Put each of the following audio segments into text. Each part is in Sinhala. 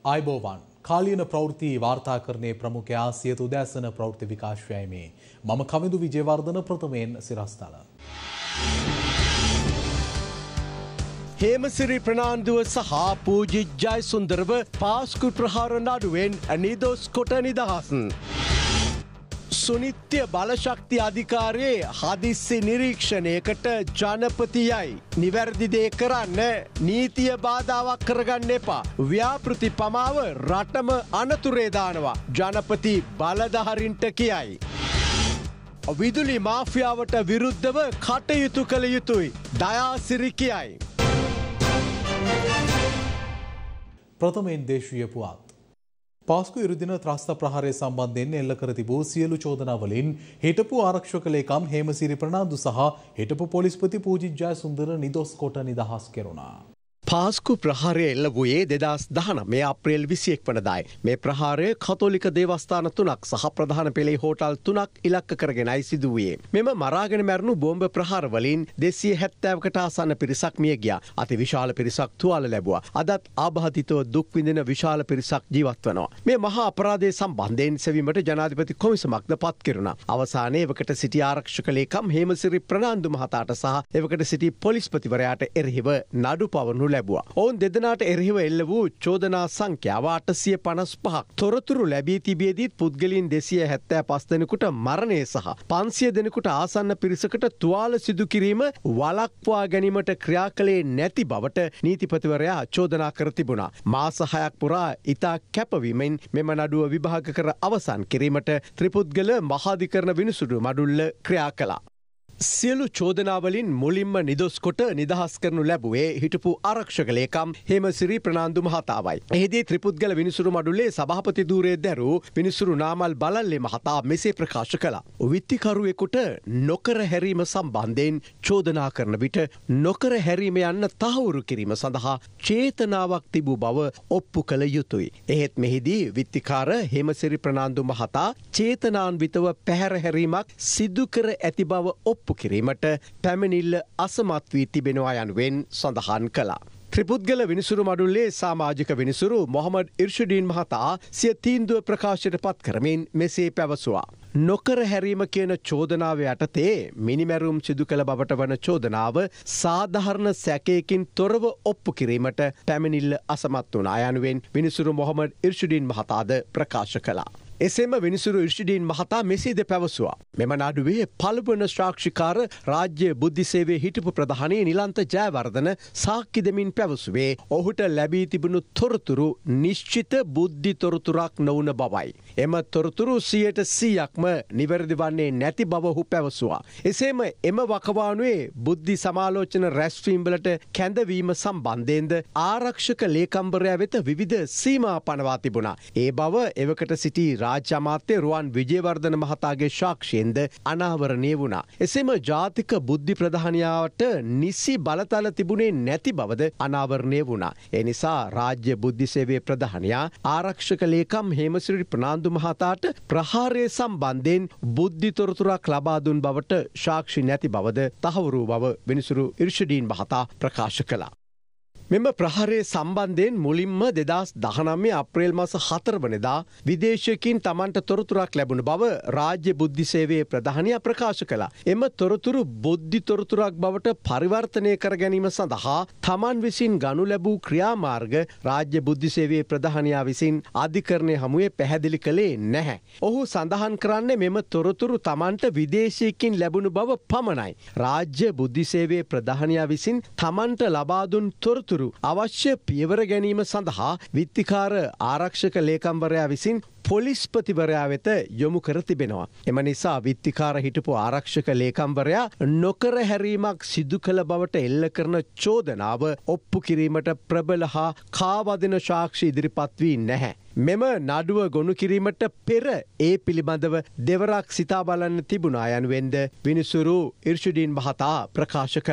ආයුබෝවන් කාලීන ප්‍රවෘත්ති වාර්තාකරණයේ ප්‍රමුඛයා සියත උදෑසන ප්‍රවෘත්ති විකාශයයි මේ මම කවිදු විජේවර්ධන ප්‍රථමයෙන් සිරස්තල හේමසිරි ප්‍රනාන්දුව සහ පූජි ජයසුන්දරව පාස්කු ප්‍රහාර නඩුවෙන් නිදොස් කොට නිදහස්. සුනිත්‍ය බලශක්ති අධිකාරයේ හදිස්සි නිරීක්ෂණයකට ජනපතියයි. නිවැරදි දේ කරන්න නීතිය බාධාවක් කරගන්න එපා. ව්‍යාපෘති පමාව රටම අනතුරේ දානවා. ජනපති බලධාරීන්ට කියයි. විදුලි මාෆියාවට විරුද්ධව කටයුතු කළ යුතුයි. දයාසිරි කියයි. ප්‍රථමයෙන් දේශීය පුවත්. පාස්කු ඉරුදින ත්‍රස්ත ප්‍රහාරය සම්බන්ධයෙන් එල්ල කර තිබූ සියලු චෝදනාවලින් හිටපු ආරක්ෂක ලේකම් හේමසිරි ප්‍රනාන්දු සහ හිටපු පොලිස්පති පූජි ජයසුන්දර නිදොස් කොට නිදහස් කෙරුණා. පාස්කු ප්‍රහාරය එල්ල වූයේ 2019 අප්‍රේල් 21 වනදායි. මේ ප්‍රහාරය කතෝලික දේවස්ථාන 3ක් සහ ප්‍රධාන පෙළේ හෝටල් 3ක් ඉලක්ක කරගෙනයි සිදු වූයේ. මෙම මරාගෙන මැරුණු බෝම්බ ප්‍රහාර වලින් 270කට ආසන්න පිරිසක් මිය ගියා. අති විශාල පිරිසක් තුවාල ලැබුවා. අදත් ආබාධිතව දුක් විඳින විශාල පිරිසක් ජීවත් වෙනවා. මේ මහා අපරාධය සම්බන්ධයෙන් සෙවීමට ජනාධිපති කොමිසමක්ද පත් කෙරුණා. අවසානයේ එවකට සිටි ආරක්ෂක ලේකම් හේමසිරි ප්‍රනාන්දු මහතාට සහ එවකට සිටි පොලිස්පතිවරයාට එරෙහිව නඩු පවරනු ඔවුන් දෙදෙනාට එරෙහිව එල්ල වූ චෝදනා සංඛ්‍යාව 855ක්. තොරතුරු ලැබී තිබියදීත් පුද්ගලයන් 275 දෙනෙකුට මරණය සහ 500 දෙනෙකුට ආසන්න පිරිසකට තුවාල සිදු කිරීම වළක්වා ගැනීමට ක්‍රියා කළේ නැති බවට නීතිපතිවරයා චෝදනා කර තිබුණා. මාස 6ක් පුරා ඉතා කැපවීමෙන් මෙම නඩුව විභාග කර අවසන් කිරීමට ත්‍රිපුද්ගල මහාධිකරණ විනිසුරු මඩුල්ල ක්‍රියා කළා. සියලු චෝදනාවලින් මුලින්ම නිදොස් කොට නිදහස් කරනු ලැබුවේ හිටපු ආරක්ෂක ලේකම් හේමසිරි ප්‍රනාන්දු මහතාවයි. එහිදී ත්‍රිපුද්ගල විනිසුරු මඩුල්ලේ සභාපති ධූරයේ දැරූ විනිසුරු නාමල් බලල්ලේ මහතා මෙසේ ප්‍රකාශ කළා. විත්තිකරුවෙකුට නොකර හැරීම සම්බන්ධයෙන් චෝදනා කරන විට නොකර හැරීම යන්න තහවුරු කිරීම සඳහා චේතනාවක් තිබූ බව ඔප්පු කළ යුතුයි. එහෙත් මෙහිදී විත්තිකාර හේමසිරි ප්‍රනාන්දු මහතා චේතනාන්විතව පැහැර හැරීමක් සිදු කර ඇති බව ඔප්පු කිරීමට පැමිණිල්ල අසමත් වී තිබෙනවා යනුවෙන් සඳහන් කළා. ත්‍රිපුද්ගල විනිසුරු මඩුල්ලේ සමාජික විනිසුරු මොහමඩ් ඉර්ෂුඩීන් මහතා සිය තීන්දුව ප්‍රකාශයට පත් කරමින් මෙසේ පැවසුවා. නොකර හැරීම කියන චෝදනාව යටතේ මිනිමැරුම් සිදු කළ බවට වන චෝදනාව සාධාරණ සැකයකින් තොරව ඔප්පු කිරීමට පැමිණිල්ල අසමත් වුණා යනුවෙන් විනිසුරු මොහමඩ් ඉර්ෂුඩීන් මහතාද ප්‍රකාශ කළා. එසේම විනිසුරු ඉර්ෂිඩීන් මහතා මෙසේද පැවසුවා. මෙම නඩුවේ පළමුවන සාක්ෂිකාර රාජ්‍ය බුද්ධි සේවයේ හිටපු ප්‍රධානී නිලන්ත ජයවර්ධන සාක්ෂි දෙමින් පැවසුවේ ඔහුට ලැබී තිබුණු තොරතුරු නිශ්චිත බුද්ධි තොරතුරක් නොවන බවයි. එම තොරතුරු 100%ක්ම නිවැරදි වන්නේ නැති බව ඔහු පැවසුවා. එසේම එම වකවානුවේ බුද්ධි සමාලෝචන රැස්වීම්වලට කැඳවීම සම්බන්ධයෙන්ද ආරක්ෂක ලේකම්වරයා වෙත විවිධ සීමා පනවා තිබුණා. ඒ බව එවකට සිටි රාජ්‍ය අමාත්‍ය රුවන් විජේවර්ධන මහතාගේ සාක්ෂියෙන්ද අනාවරණය වුණා. එසේම ජාතික බුද්ධි ප්‍රධානියාවට නිසි බලතල තිබුණේ නැති බවද අනාවරණය වුණා. ඒ නිසා රාජ්‍ය බුද්ධි සේවයේ ප්‍රධානියා ආරක්ෂක ලේකම් හේමසිරි ප්‍රනාන්දු මහතාට ප්‍රහාරය සම්බන්ධයෙන් බුද්ධි තොරතුරක් ලබා දුන් බවට සාක්ෂි නැති බවද තහවුරු බව විනිසුරු ඉර්ෂඩීන් මහතා ප්‍රකාශ කළා. මෙම ප්‍රහාරය සම්බන්ධයෙන් මුලින්ම 2019 අප්‍රේල් මාස 4 වනදා විදේශයකින් තමන්ට තොරතුරක් ලැබුණ බව රාජ්‍ය බුද්ධි සේවයේ ප්‍රධානියා ප්‍රකාශ කළා. එම තොරතුරු බුද්ධි තොරතුරක් බවට පරිවර්තනය කර ගැනීම සඳහා තමන් විසින් ගනු ලැබූ ක්‍රියාමාර්ග රාජ්‍ය බුද්ධි සේවයේ ප්‍රධානියා විසින් අධිකරණය හමුවේ පැහැදිලි කළේ නැහැ. ඔහු සඳහන් කරන්නේ මෙම තොරතුරු තමන්ට විදේශයකින් ලැබුණු බව පමණයි. රාජ්‍ය බුද්ධි සේවයේ ප්‍රධානියා විසින් තමන්ට ලබා දුන් තොරතුරු අවශ්‍ය පියවර ගැනීම සඳහා විත්තිකාර ආරක්ෂක ලේකම්වරයා විසින් පොලිස්පතිවරයා වෙත යොමු කර තිබෙනවා. එම නිසා විත්තිකාර හිටපු ආරක්ෂක ලේකම්වරයා නොකර හැරීමක් සිදු කළ බවට එල්ල කරන චෝදනාව ඔප්පු කිරීමට ප්‍රබල හා කාවදින සාක්ෂි ඉදිරිපත් වී නැහැ. මෙම නඩුව ගොනු කිරීමට පෙර ඒ පිළිබඳව දෙවරක් සිතා බලන්න තිබුණා යනුවෙන්ද විනිසුරු ඉර්ෂුඩීන් මහතා ප්‍රකාශ කළා.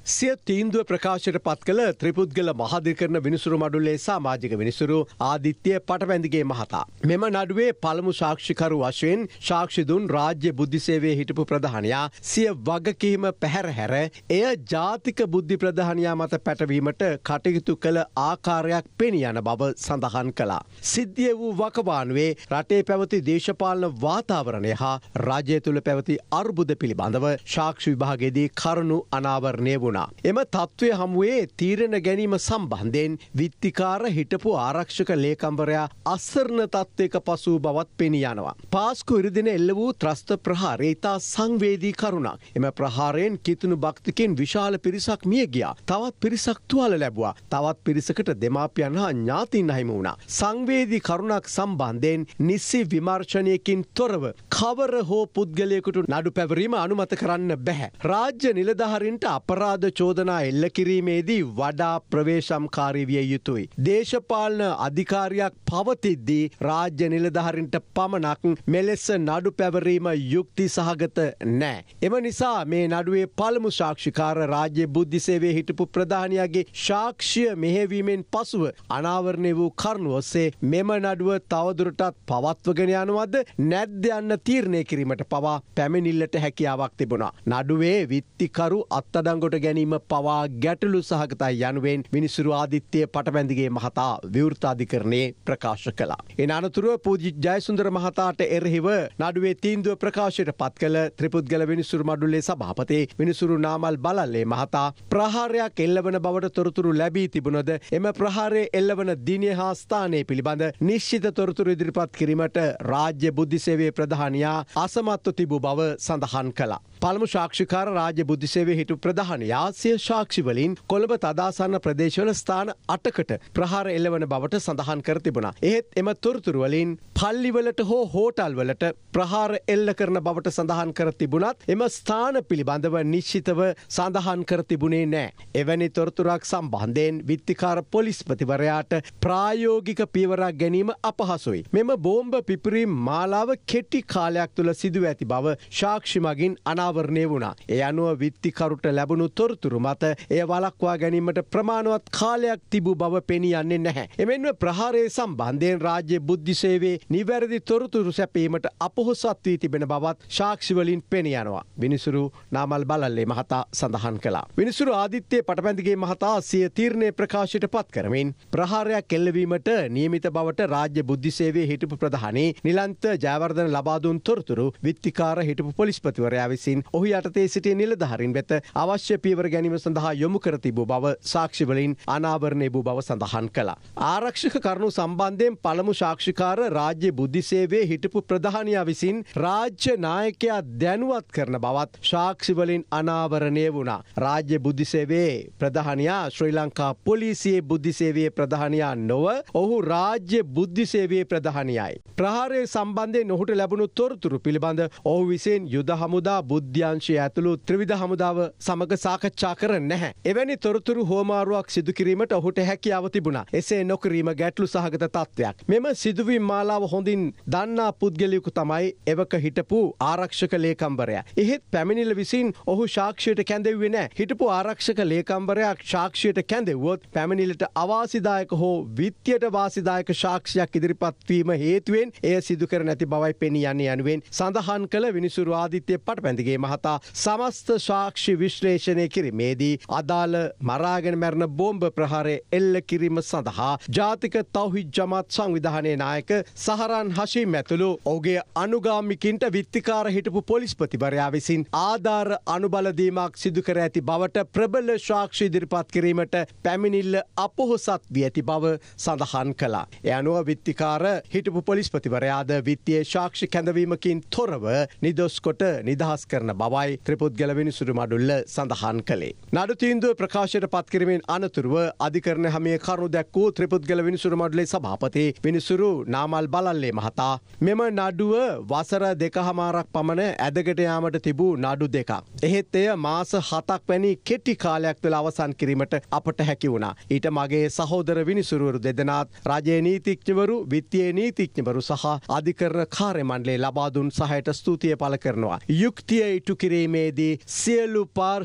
සිය තීන්දුව ප්‍රකාශයට පත් කළ ත්‍රිපුද්ගල මහාධිකරණ විනිසුරු මඩුල්ලේ සමාජික විනිසුරු ආදිත්‍ය පටවැන්දිගේ මහතා. මෙම නඩුවේ පළමු සාක්ෂිකරු වශයෙන් සාක්ෂි දුන් රාජ්‍ය බුද්ධි සේවයේ හිටපු ප්‍රධානියා සිය වගකීම පැහැර හැර එය ජාතික බුද්ධි ප්‍රධානියා මත පැටවීමට කටයුතු කළ ආකාරයක් පෙනී යන බව සඳහන් කළා. සිද්ධිය වූ වකවානුවේ රටේ පැවති දේශපාලන වාතාවරණය හා රාජ්‍ය තුළ පැවති අර්බුද පිළිබඳව සාක්ෂි විභාගයේදී කරුණු අනාවරණය වුණා. එම තත්ත්වය හමුවේ තීරණ ගැනීම සම්බන්ධයෙන් විත්තිකාර හිටපු ආරක්ෂක ලේකම්වරයා අසරණ තත්ත්වයක පසු බවත් පෙනී යනවා. පාස්කු ඉරිදින එල්ල වූ ත්‍රස්ත ප්‍රහාරය ඉතා සංවේදී කරුණක්. එම ප්‍රහාරයෙන් කිතුණු භක්තිකින් විශාල පිරිසක් මිය ගියා. තවත් පිරිසක් තුවාල ලැබුවා. තවත් පිරිසකට දෙමාපියන් හා ඥාතීන් අහිමි වුණා. සංවේදී කරුණක් සම්බන්ධයෙන් නිසි විමර්ශනයකින් තොරව කවර හෝ පුද්ගලයෙකුට නඩු පැවරීම අනුමත කරන්න බැහැ. රාජ්‍ය නිලධාරීන්ට අපරාධ චෝදනා එල්ල කිරීමේදී වඩා ප්‍රවේශම්කාරී විය යුතුයි. දේශපාලන අධිකාරියක් පවතිද්දී රාජ්‍ය නිලධාරීන්ට පමණක් මෙලෙස නඩු පැවරීම යුක්ති සහගත නෑ. එම නිසා මේ නඩුවේ පළමු සාක්ෂිකාර රාජ්‍ය බුද්ධි සේවයේ හිටපු ප්‍රධානියාගේ සාක්ෂිය මෙහෙවීමෙන් පසුව අනාවරණය වූ කරුණු ඔස්සේ මෙම නඩුව තවදුරටත් පවත්වගෙන යනවද නැද්ද යන්න තීරණය කිරීමට පවා පැමිණිල්ලට හැකියාවක් තිබුණා. නඩුවේ විත්තිකරු අත්අඩංගුවට ගැනීම පවා ගැටලු සහගතයි යනුවෙන් විනිසුරු ආදිත්‍ය පටවැන්දිගේ මහතා විවෘතාධිකරණයේ ප්‍රකාශ කළා. එන අනතුරුව පූජි ජයසුන්දර මහතාට එරෙහිව නඩුවේ තීන්දුව ප්‍රකාශයට පත් කළ ත්‍රිපුද්ගල විනිසුරු මඩුල්ලේ සභාපති විනිසුරු නාමල් බලල්ලේ මහතා ප්‍රහාරයක් එල්ලවන බවට තොරතුරු ලැබී තිබුණද එම ප්‍රහාරය එල්ලවන දිනය හා ස්ථානය පිළිබඳ නිශ්චිත තොරතුරු ඉදිරිපත් කිරීමට රාජ්‍ය බුද්ධි සේවයේ ප්‍රධානියා අසමත්ව තිබූ බව සඳහන් කළා. පළමු සාක්ෂිකාර රාජ්‍ය බුද්ධි සේවයේ හිටපු ප්‍රධානියා සිය සාක්ෂි වලින් කොළඹ තදාසන්න ප්‍රදේශවල ස්ථාන 8කට ප්‍රහාර එල්ලවන බවට සඳහන් කර තිබුණා. එහෙත් එම තොරතුරු වලින් පල්ලිවලට හෝ හෝටල් වලට ප්‍රහාර එල්ල කරන බවට සඳහන් කර තිබුණත් එම ස්ථාන පිළිබඳව නිශ්චිතව සඳහන් කර තිබුණේ නැහැ. එවැනි තොරතුරක් සම්බන්ධයෙන් විත්තිකාර පොලිස්පතිවරයාට ප්‍රායෝගික පියවරක් ගැනීම අපහසුයි. මෙම බෝම්බ පිපිරීම් මාලාව කෙටි කාලයක් තුළ සිදුව ඇති බව සාක්ෂි මගින් අනාවරණය වුණා. ඒ අනුව විත්තිකරුට ලැබුණු තොරතුරු මත එය වළක්වා ගැනීමට ප්‍රමාණවත් කාලයක් තිබූ බව පෙනී යන්නේ නැහැ. එමෙන්ම ප්‍රහාරයේ සම්බන්ධයෙන් රාජ්‍ය බුද්ධි සේවයේ නිවැරදි තොරතුරු සැපීමට අපොහොසත් වී තිබෙන බවත් සාක්ෂි වලින් පෙනී යනවා. විනිසුරු නාමල් බලල්ලේ මහතා සඳහන් කළා. විනිසුරු ආදිත්‍ය පටපැන්දිගේ මහතා සිය තීරණය ප්‍රකාශයට පත් කරමින් ප්‍රහාරයක් එල්ලවීමට නියමිත බවට රාජ්‍ය බුද්ධි සේවයේ හිටපු ප්‍රධානී නිලන්ත ජයවර්ධන ලබා දුන් තොරතුරු විත්තිකාර හිටපු පොලිස්පතිවරයා විසින් ඔහු යටතේ සිටි නිලධාරීන් වෙත අවශ්‍ය පියවර ගැනීම සඳහා යොමු කර තිබූ බව සාක්ෂි වලින් අනාවරණය වූ බව සඳහන් කළා. ආරක්ෂක කරුණු සම්බන්ධයෙන් පළමු සාක්ෂිකාර රාජ්‍ය බුද්ධි සේවයේ හිටපු ප්‍රධානියා විසින් රාජ්‍ය 나යකයා දැනුවත් කරන බවත් සාක්ෂි වලින් අනාවරණය වුණා. රාජ්‍ය බුද්ධි සේවයේ ප්‍රධානියා ශ්‍රී ලංකා පොලිසියේ බුද්ධි සේවයේ ප්‍රධානියා නොව ඔහු රාජ්‍ය බුද්ධි සේවයේ ප්‍රධානියයි. ප්‍රහාරයේ සම්බන්ධයෙන් ඔහුට ලැබුණු තොරතුරු පිළිබඳ ඔහු විසින් යුද හමුදා බුද්ධ්‍යංශය ඇතුළු ත්‍රිවිධ හමුදාව සමග සාකච්ඡා කර නැහැ. එවැනි තොරතුරු හෝමාරුවක් සිදු කිරීමට ඔහුට හැකියාව තිබුණා. එසේ නොකිරීම ගැටලු සහගත තත්ත්වයක්. මෙම සිදුවීම් මාලාව හොඳින් දන්නා පුද්ගලයෙකු තමයි එවක හිටපු ආරක්ෂක ලේකම්වරයා. එහෙත් පැමිණිල්ල විසින් ඔහු සාක්ෂියට කැඳෙව්වේ නැහැ. හිටපු ආරක්ෂක ලේකම්වරයා සාක්ෂියට කැඳෙව්වොත් පැමිණිල්ලට අවාසිදායක හෝ විත්තියට වාසිදායක සාක්ෂියක් ඉදිරිපත් වීම හේතුවෙන් එය සිදු කර නැති බවයි පෙනී යන්නේ යනුවෙන් සඳහන් කළ විනිසුරු ආදිත්‍ය පටපැන්දිගේ මහතා සමස්ත සාක්ෂි විශ්ලේෂණය කිරීමේදී අදාළ මරාගෙන මැරෙන බෝම්බ ප්‍රහාරය එල්ල කිරීම සඳහා ජාතික තෞහිද් ජමාත් සංවිධානයේ නායක සහරන් හෂීම් ඇතුළු ඔහුගේ අනුගාමිකින්ට විත්තිකාර හිටපු පොලිස්පතිවරයා විසින් ආධාර අනුබලදීමක් සිදු කර ඇති බවට ප්‍රබල සාක්ෂි ඉදිරිපත් කිරීමට පැමිණිල්ල අපොහොසත් වී ඇති බව සඳහන් කළා. ඒ අනුව විත්තිකාර හිටපු පොලිස්පතිවරයාද විත්තියේ සාක්ෂි කැඳවීමකින් තොරව නිදොස් කොට නිදහස් කරන බවයි ත්‍රිපුද්ගල විනිසුරු මඩුල්ල සඳහන් කළේ. නඩු තීන්දුව ප්‍රකාශයට පත් කිරීමෙන් අනතුරුව අධිකරණ හැමියේ කරුණු දැක්වූ ත්‍රිපුද්ගල විනිසුරු මඩුල්ලේ සභාපති විනිසුරු නාමල් බලල්ලේ මහතා මෙම නඩුව වසර 2.5ක් පමණ ඇදගෙන යාමට තිබූ නඩු දෙකක්. එහෙත් එය මාස 7ක් වැනි කෙටි කාලයක් තුළ අවසන් කිරීමට අපට හැකි වුණා. ඊට මගේ සහෝදර විනිසුරුවරු දෙදෙනාත් රජයේ නීතිඥවරු, විත්තියේ නීතිඥවරු සහ අධිකරණ කාර්ය මණ්ඩලයේ ලබා දුන් සහායට ස්තුතිය පළ කරනවා. යුක්තිය ඉටු කිරීමේදී සියලු පාර්ශව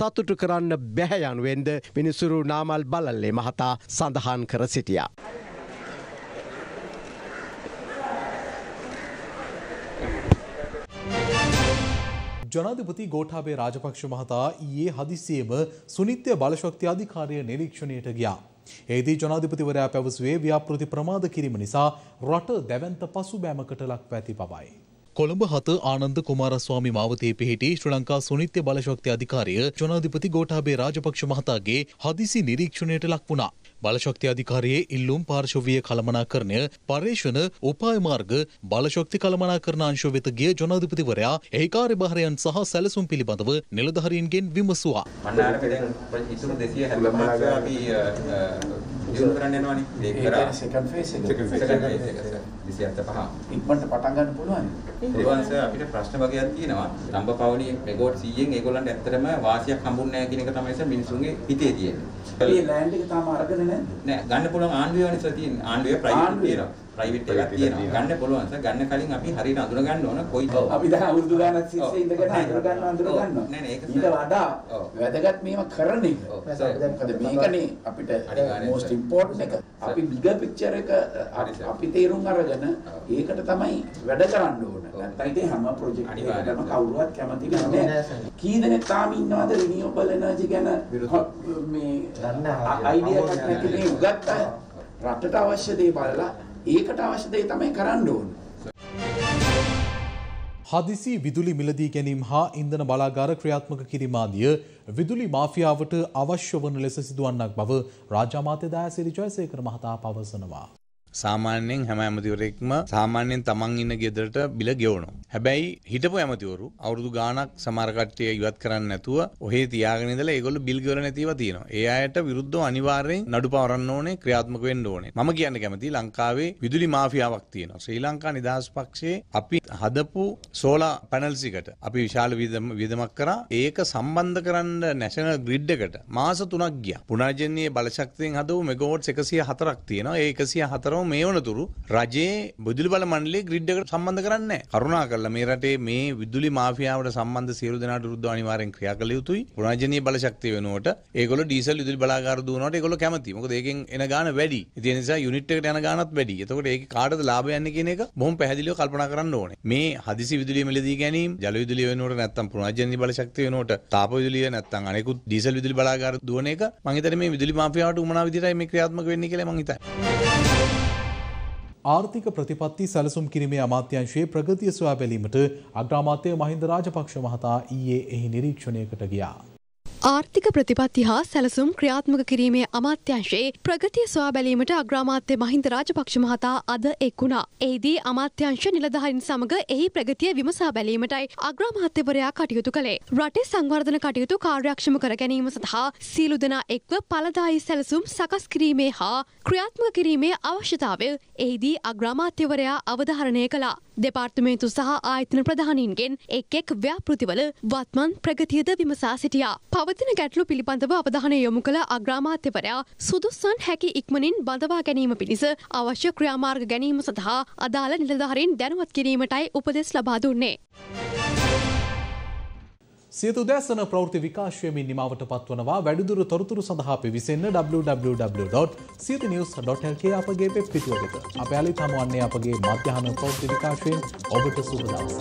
සතුටු කරන්න බැහැ යනුවෙන්ද විනිසුරු නාමල් බලල්ලේ මහතා සඳහන් කර සිටියා. ජනාධිපති ගෝඨාභය රාජපක්ෂ මහතා ඊයේ හදිසියේම සුනිත්‍ය බලශක්ති අධිකාරිය නිරීක්ෂණයට ගියා. එෙහිදී ජනාධිපතිවරයා පැවසුවේ ව්‍යාපෘති ප්‍රමාද කිරීම නිසා රට දැවැන්ත පසුබෑමකට ලක්ව ඇති බවයි. කොළඹ 7 ආනන්ද කුමාරස්වාමී මාවතේ පිහිටි ශ්‍රී ලංකා සුනිත්‍ය බලශක්ති අධිකාරිය ජනාධිපති ගෝඨාභය රාජපක්ෂ මහතාගේ හදිසි නිරීක්ෂණයට ලක් වුණා. බලශක්ති අධිකාරියේ ඉල්ලුම් පාර්ශවීය කළමනාකරණය පර්යේෂණ උපාය මාර්ග බලශක්ති කළමනාකරණ අංශ වෙත ගිය ජනාධිපතිවරයා එහි කාර්යභාරයන් සහ සැලසුම් පිළිබඳව නිලධාරීන්ගෙන් විමසුවා. ඉතුරු 270 අපි දියුණු කරන්න යනවානේ. ඒක කරා සෙකන්ඩ් ෆේස් එක. 275. ඉක්මනට පටන් ගන්න පුළුවන්. පුළුවන් සර් අපිට ප්‍රශ්න වගේක් තියෙනවා. රම්බපවණි මෙගාවට් 100න් ඒගොල්ලන්ට ඇත්තටම වාසියක් හම්බුන්නේ නැහැ කියන එක තමයි සර් මිනිසුන්ගේ හිතේ තියෙන්නේ. මේ ලෑන්ඩ් එක තාම අරගෙන නැහැ. නෑ ගන්න පුළුවන් ආණ්ඩුවේ වනේ සර් තියෙන්නේ. ආණ්ඩුවේ ප්‍රයිවට් තියෙනවා. ප්‍රයිවට් එකක් තියෙනවා. ගන්න පුළුවන් සර්. ගන්න කලින් අපි හරියට අඳුන ගන්න ඕන කොයි අපි දැන් අවුරුදු ගානක් තිස්සේ ඉඳගෙන අඳුන ගන්නවා. නෑ නෑ ඒක ඊට වඩා වැදගත් මේව කරන එක. දැන් මේකනේ අපිට most important එක. අපි bigger picture එක අපි තේරුම් අරගෙන ඒකට තමයි වැඩ කරන්න ඕන. නැත්නම් ඉතින් හැම ප්‍රොජෙක්ට් එකකටම කවුරුවත් කැමති නැහැ. කී දෙනෙක් තාම ඉන්නවද renewable energy ගැන මේ අයිඩියා එකක් නැති මේ උගත් අය රටට අවශ්‍ය දේ බලලා ඒකට අවශ්‍ය දේ තමයි කරන්න ඕන. හදිසි විදුලි මිලදී ගැනීම හා ඉන්ධන බලාගාර ක්‍රියාත්මක කිරීම ආදිය විදුලි මාෆියාවට අවශ්‍ය වන ලෙස සිදුවන්නක් බව රාජ්‍ය අමාත්‍ය දයාසිරි ජයසේකර මහතා පවසනවා. සාමාන්‍යයෙන් හැම ඇමතිවරයෙක්ම සාමාන්‍යයෙන් තමන් ඉන්න ගෙදරට බිල ගෙවනවා. හැබැයි හිටපු ඇමතිවරු අවුරුදු ගාණක් සමහර කට්ටිය ඉවත් කරන්න නැතුව ඔහේ තියාගෙන ඉඳලා ඒගොල්ලෝ බිල් ගෙවලා නැතිව තියෙනවා. ඒ අයට විරුද්ධව අනිවාර්යෙන් නඩු පවරන්න ඕනේ, ක්‍රියාත්මක වෙන්න ඕනේ. මම කියන්න කැමතියි ලංකාවේ විදුලි මාෆියාවක් තියෙනවා. ශ්‍රී ලංකා නිදහස් පක්ෂයේ අපි හදපු සෝලා පැනල්ස් එකට අපි විශාල වියදමක් කරා. ඒක සම්බන්ධ කරන්න නැෂනල් ග්‍රිඩ් එකට මාස 3ක් ගියා. පුනර්ජනනීය බලශක්තියෙන් හදපු මෙගාවොට්ස් 104ක් තියෙනවා. ඒ 104ම මේ වනතුරු රජයේ විදුලි බල මණ්ඩලයේ ග්‍රිඩ් එකට සම්බන්ධ කරන්නේ නැහැ. කරුණාකරලා මේ රටේ මේ විදුලි මාෆියාවට සම්බන්ධ සියලු දෙනාට විරුද්ධව අනිවාර්යෙන් ක්‍රියා කළ යුතුයි. පුනර්ජනනීය බලශක්තිය වෙනුවට ඒගොල්ලෝ ඩීසල් විදුලි බලාගාර දුවනකොට ඒගොල්ලෝ කැමතියි. මොකද ඒකෙන් එන ගාණ වැඩි. ඒ නිසා යුනිට් එකට යන ගාණත් වැඩි. එතකොට ඒකේ කාටද ලාභ යන්නේ කියන එක බොහොම පැහැදිලිව කල්පනා කරන්න ඕනේ. මේ හදිසි විදුලිය මිලදී ගැනීම, ජල විදුලිය වෙනුවට නැත්නම් පුනර්ජනනීය බලශක්තිය වෙනුවට තාප විදුලිය නැත්නම් අනෙකුත් ඩීසල් විදුලි බලාගාර දුවන එක මම හිතන්නේ මේ විදුලි මාෆියාවට උමනා විදිහටයි මේ ක්‍රියාත්මක වෙන්නේ කියලා මම හිතන්නේ. ආර්ථික ප්‍රතිපත්ති සැලසුම් කිරීමේ අමාත්‍යාංශයේ ප්‍රගතිය සොයා බැලීමට අග්‍රාමාත්‍ය මහින්ද රාජපක්ෂ මහතා ඊයේ එහි නිරීක්ෂණයකට ගියා. ආර්ථික ප්‍රතිපත්ති හා සැලසුම් ක්‍රියාත්මක කිරීමේ අමාත්‍යංශයේ ප්‍රගතිය සොයා බැලීමට අග්‍රාමාත්‍ය මහින්ද රාජපක්ෂ මහතා අද එක් වුණා. එහිදී අමාත්‍යංශ නිලධාරීන් සමග එහි ප්‍රගතිය විමසා බැලීමටයි අග්‍රාමාත්‍යවරයා කටයුතු කළේ. රටේ සංවර්ධන කටයුතු කාර්යක්ෂම කර ගැනීම සඳහා සියලු දෙනා එක්ව ඵලදායී සැලසුම් සකස් කිරීමේ හා ක්‍රියාත්මක කිරීමේ අවශ්‍යතාවය එහිදී අග්‍රාමාත්‍යවරයා අවධාරණය කළා. දෙපාර්තමේන්තු සහ ආයතන ප්‍රධානීන්ගෙන් එක් එක් ව්‍යාපෘතිවල වත්මන් ප්‍රගතියද විමසා සිටියා. පවතින ගැටලු පිළිබඳව අවධානය යොමු කළ අග්‍රාමාත්‍යවරයා සුදුස්සන් හැකි ඉක්මනින් බඳවා ගැනීම පිණිස අවශ්‍ය ක්‍රියාමාර්ග ගැනීම සඳහා අදාළ නිලධාරීන් දැනුවත් කිරීමටයි උපදෙස් ලබා දුන්නේ. සියත උදෑසන ප්‍රවෘත්ති විකාශයමින් නිමාවට පත්වනවා. වැඩිදුර තොරතුරු සඳහා පිවිසෙන්න www.siyathanews.lk අපගේ වෙබ් පිටුව වෙත. අප යාළුවෝ හමුවන්නේ අපගේ මධ්‍යහන ප්‍රවෘත්ති විකාශයෙන්. ඔබට සුබ දවසක්.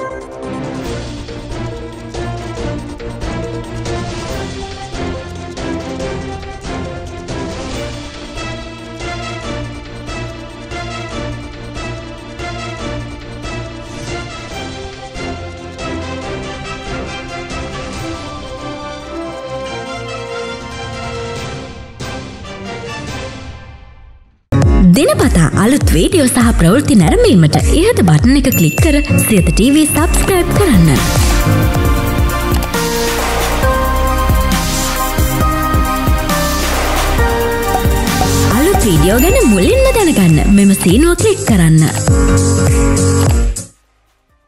දිනපතා අලුත් වීඩියෝ සහ ප්‍රවෘත්ති නැරඹීමට ඉහත බටන් එක ක්ලික් කර සියත TV සබ්ස්ක්‍රයිබ් කරන්න. අලුත් වීඩියෝ ගැන මුලින්ම දැනගන්න මෙම සීනුව ක්ලික් කරන්න.